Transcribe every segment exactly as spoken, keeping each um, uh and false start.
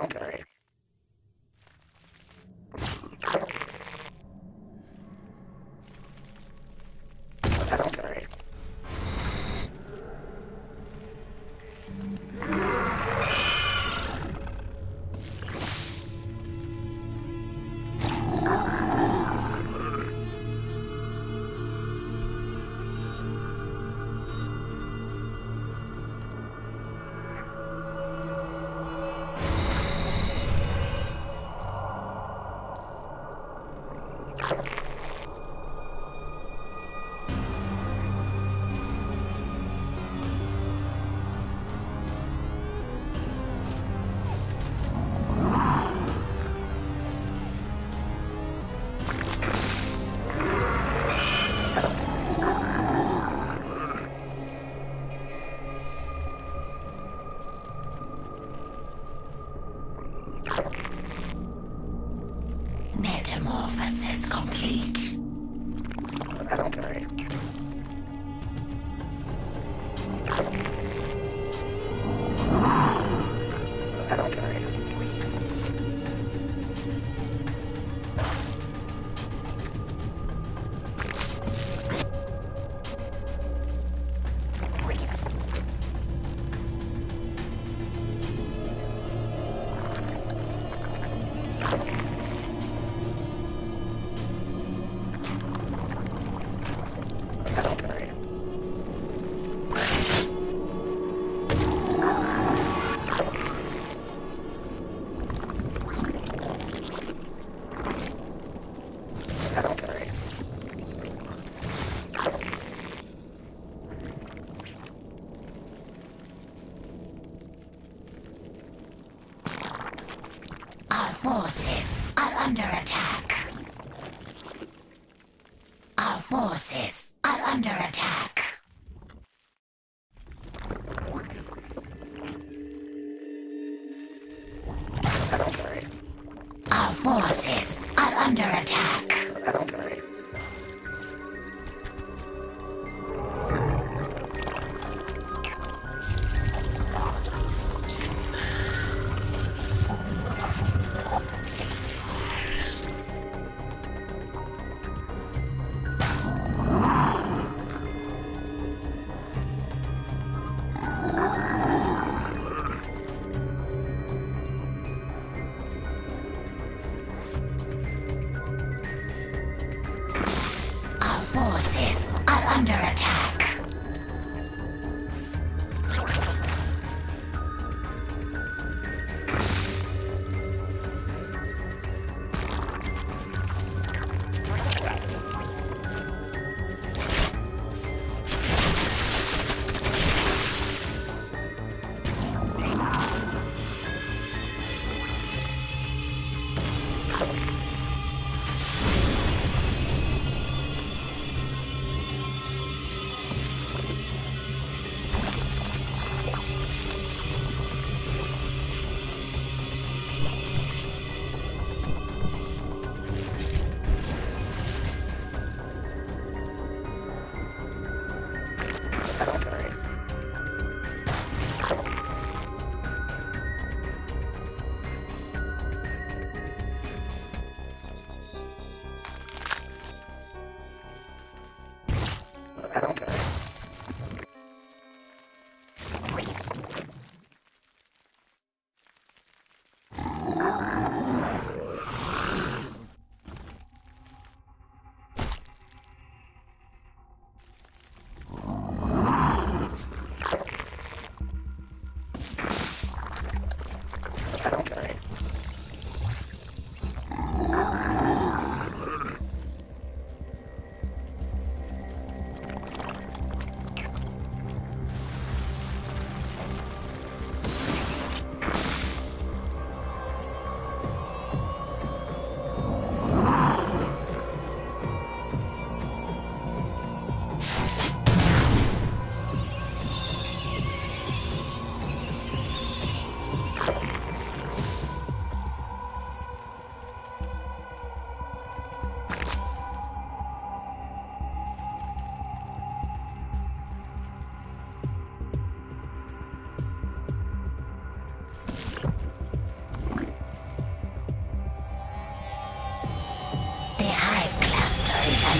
Metamorphosis complete. Our forces are under attack. Our forces are under attack. Our forces are under attack. Forces are under attack.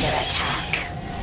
under attack.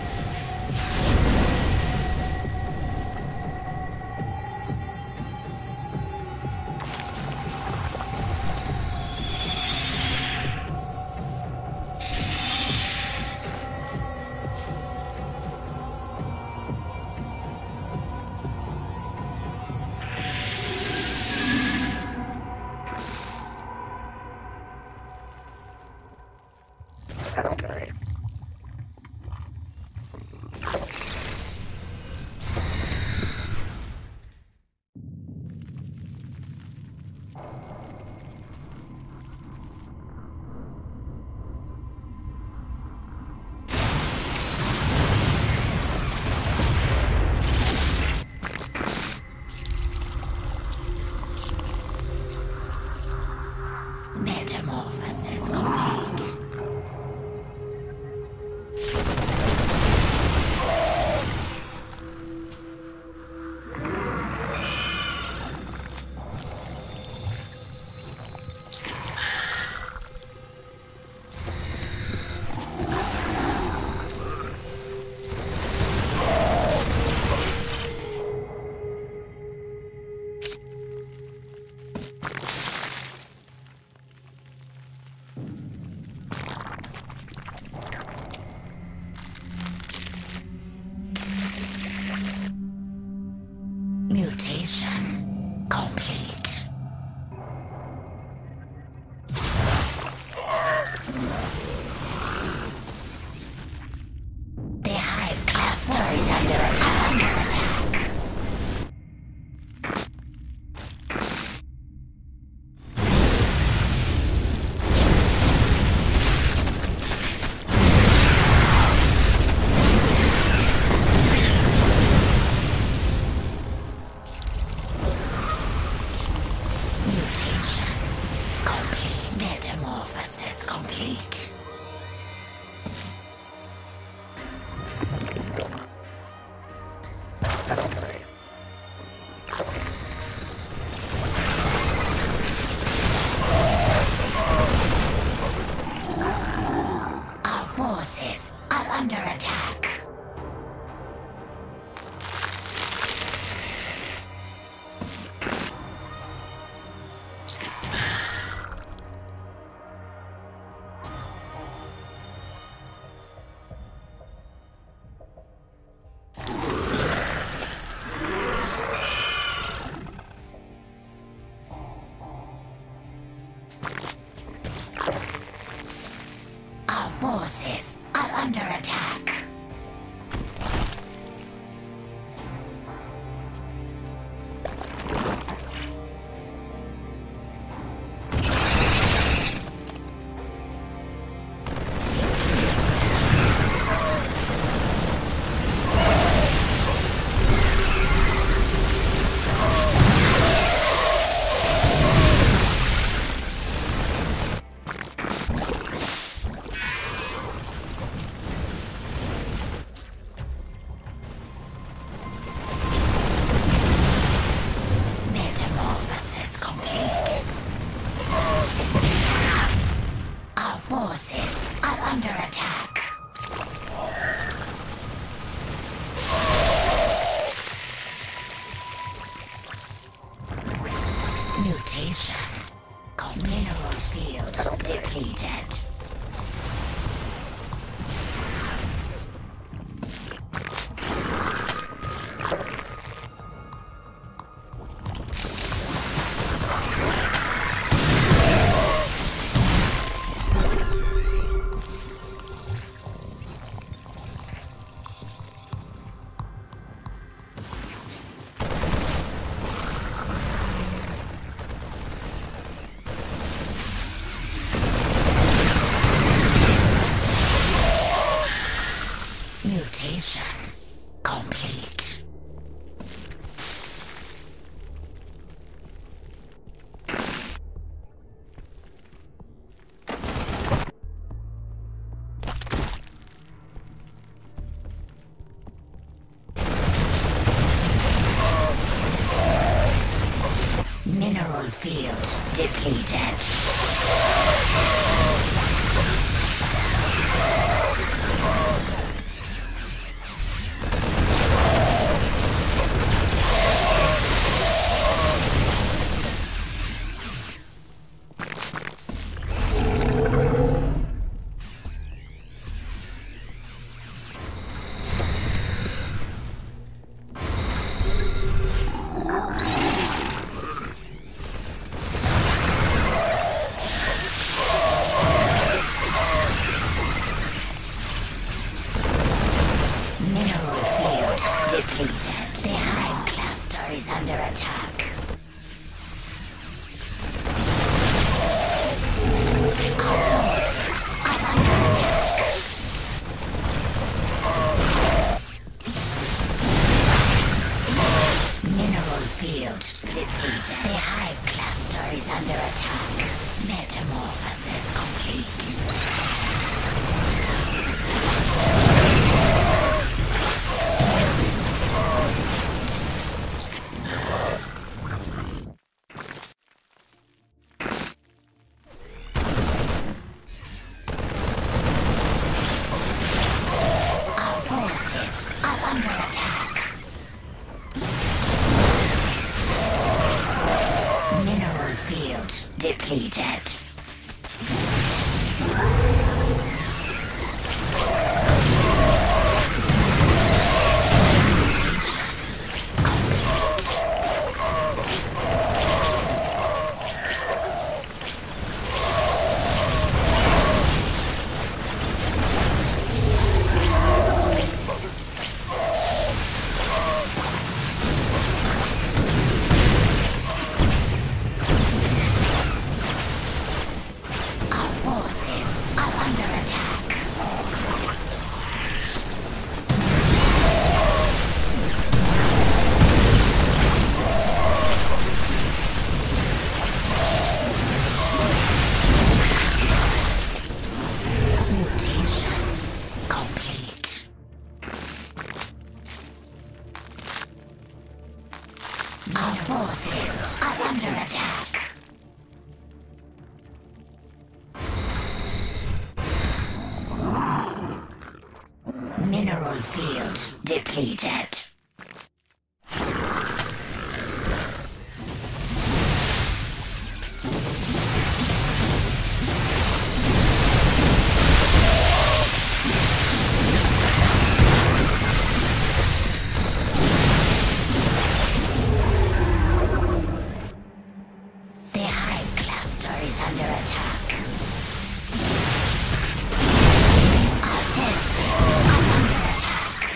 Metamorphosis complete. Mutation complete. The Hive cluster is under attack. Under attack. Mutation complete. Metamorphosis complete. Our forces are under attack. Our forces are under attack. Metamorphosis complete. Our forces are under attack. Mutation. Mineral field depleted. Mutation complete. Mineral field depleted. depleted. The Hive cluster is under attack. Mineral field depleted. The Hive cluster is under attack. Metamorphosis complete. Our forces are under attack. Mineral field depleted. Our forces are under attack. Mineral field depleted. Under attack. Our forces are under attack.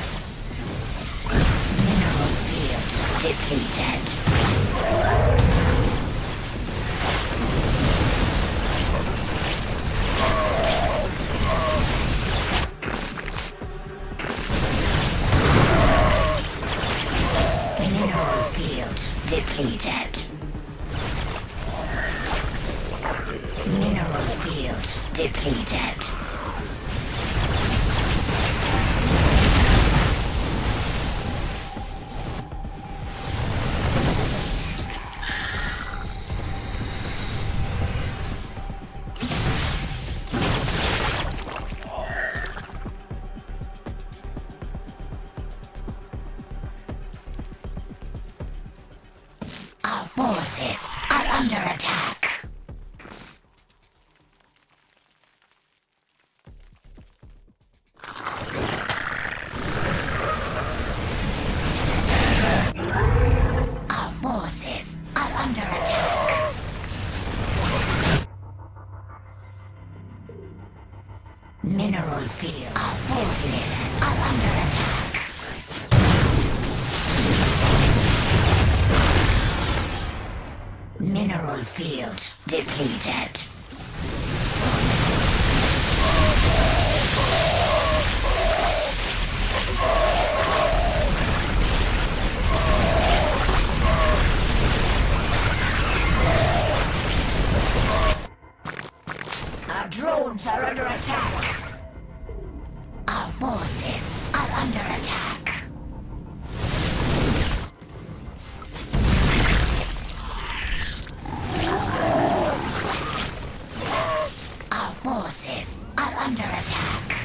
Mineral field depleted. Mineral field depleted. Mineral field depleted. Our forces are under attack. Mineral field. Our forces are under attack. Mineral field depleted. Our drones are under attack. Our forces are under attack. Our forces are under attack.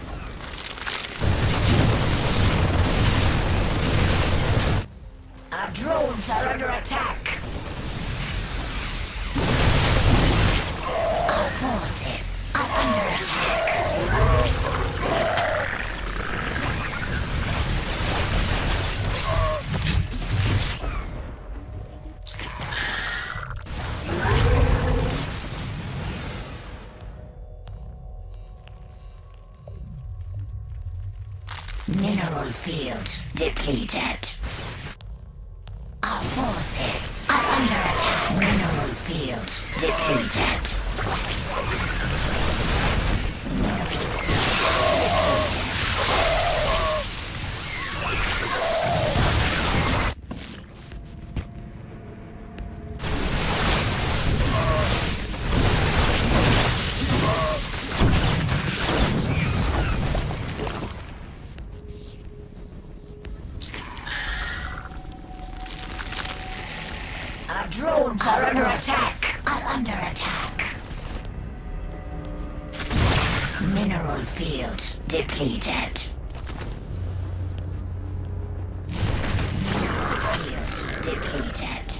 Our drones are under attack. Our forces are under attack. Mineral field depleted. Our forces are under attack. Mineral field depleted. Our drones are under attack. Are under attack. Mineral field depleted. Mineral field depleted.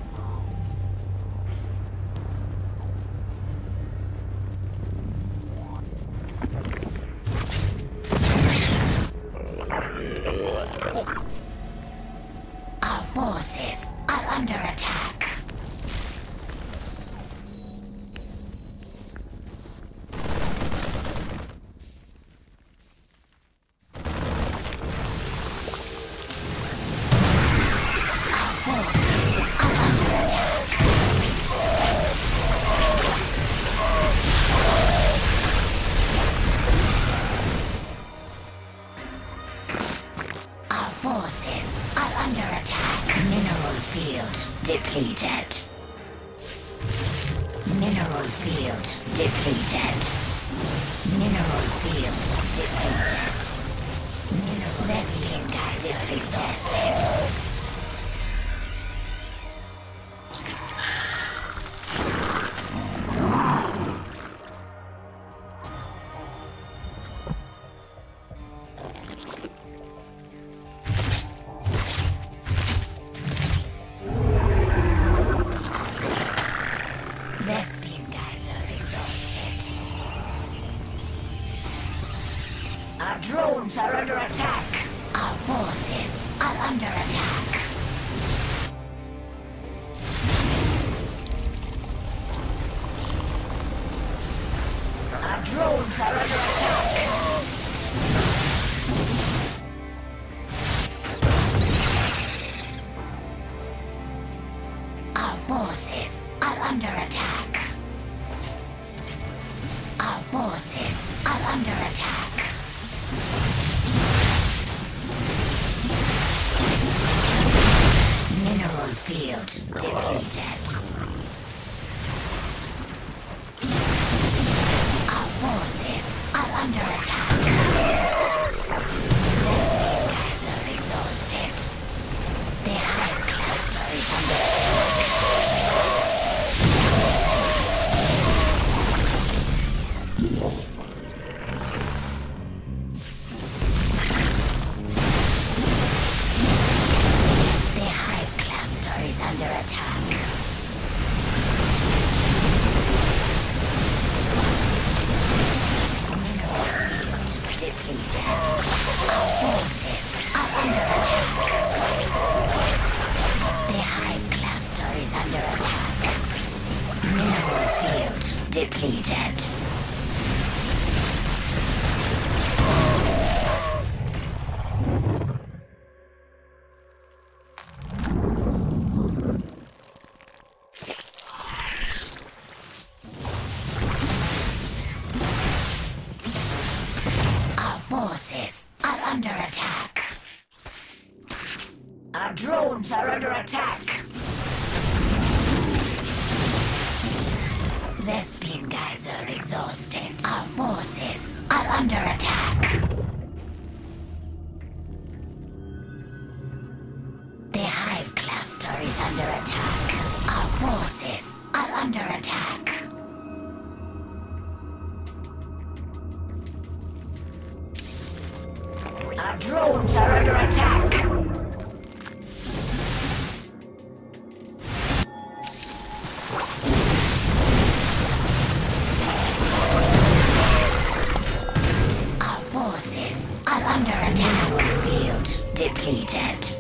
Our forces are under attack. Depleted. Mineral field depleted. Mineral field depleted. Mineral Vesian geyser exhausted. Our drones are under attack. Our forces are under attack. Our drones are under attack. Our forces are under attack. Our forces are under attack. Mineral field depleted. Our forces are under attack. Vesian geyser exhausted. The hive cluster is under attack. Under attack. Mineral field depleted. Our forces are under attack. The hive cluster is under attack. Mineral field depleted. Forces are under attack. Our drones are under attack. Vesian geyser exhausted. Our forces are under attack. The hive cluster is under attack. Our forces are under attack. Our drones are under attack. Our forces are under attack. Field depleted.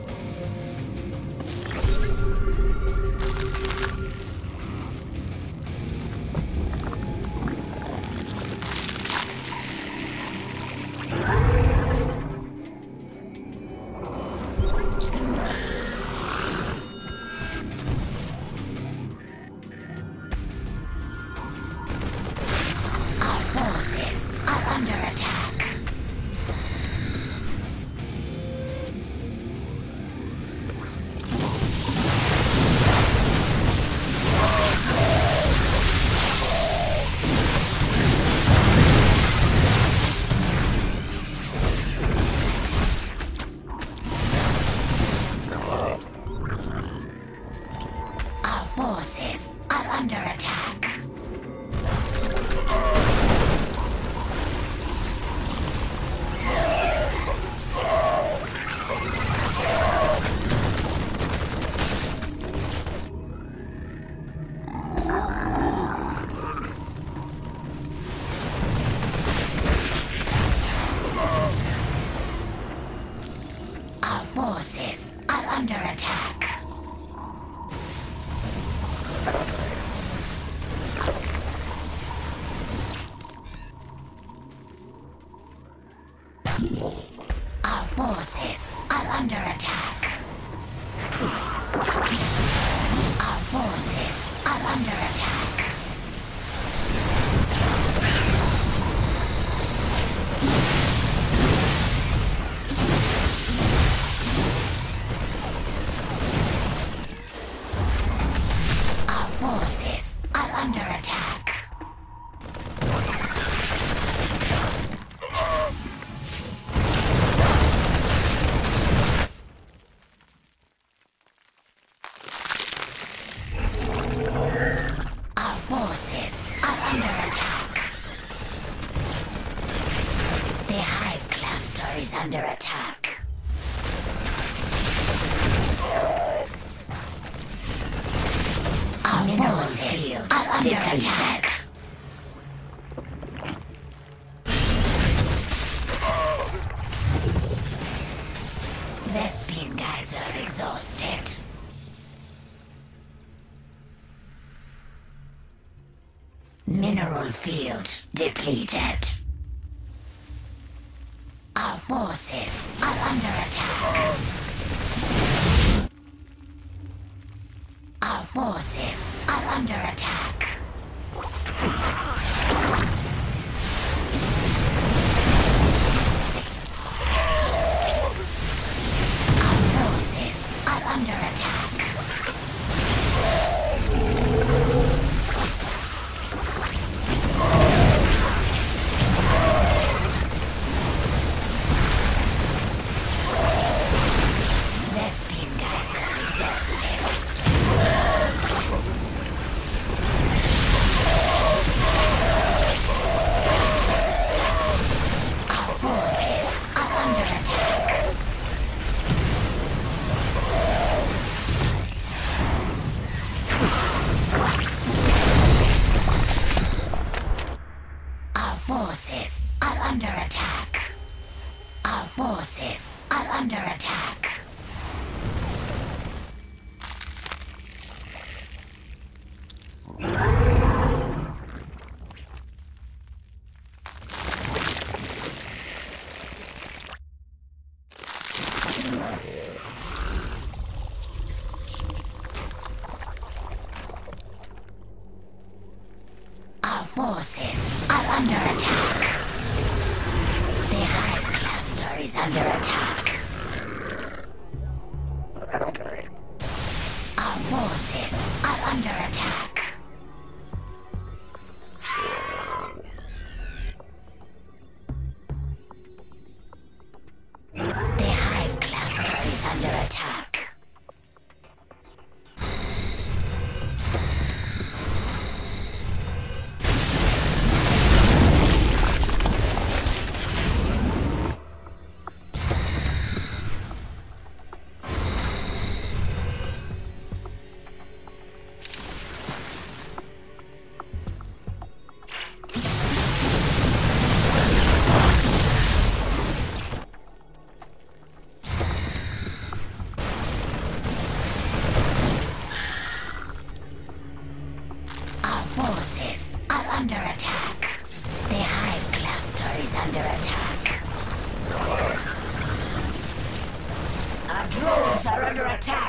forces are under attack. Our forces are under attack. Our forces are under attack. Our forces are under attack. Is under attack. Our forces are under attack. Vespene Geyser exhausted. Mineral field depleted. Our forces are under attack. Our forces are under attack. Our forces are under attack. Forces are under attack. Our forces are under attack. Our forces are under attack. The Hive Cluster is under attack. Our forces are under attack. The Hive Cluster is under attack. Forces are under attack. The Hive Cluster is under attack. Our drones are under attack.